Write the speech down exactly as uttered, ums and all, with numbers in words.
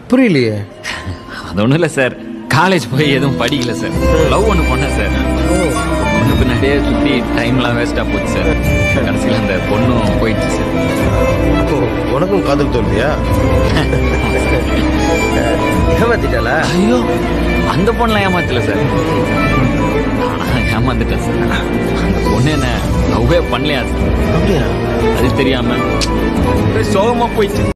புரியலையே. அது ஒன்றும் இல்லை சார், காலேஜ் போய் எதுவும் படிக்கல சார். லவ் ஒன்று பண்ணேன் சார். பொண்ணு பின்னாடியே சுற்றி டைம்லாம் வேஸ்ட்டாக போச்சு சார். கடைசியில் அந்த பொண்ணும் போயிடுச்சு சார். உனக்கும் காதல் தோல்வியா? ஏமாத்திட்டாளா? ஐயோ, அந்த பொண்ணெலாம் ஏமாத்தல சார், நான் ஏமாந்துட்டேன் சார். அந்த பொண்ணு என்ன லவ்வே பண்ணலையா சார்? அப்படியா? அது தெரியாம சோகமாக போயிடுச்சு.